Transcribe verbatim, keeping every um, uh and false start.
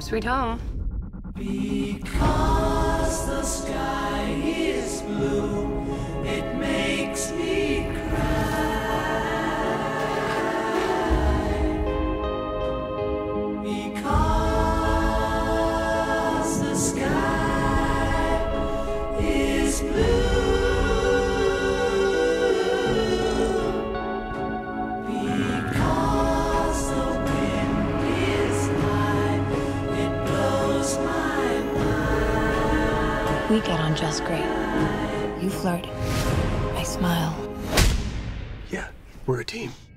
sweet home. Because the sky is blue, it makes me cry. Because the sky is blue. Because the wind is high, it blows my mind. We get on just great. You flirt. I smile. Yeah, we're a team.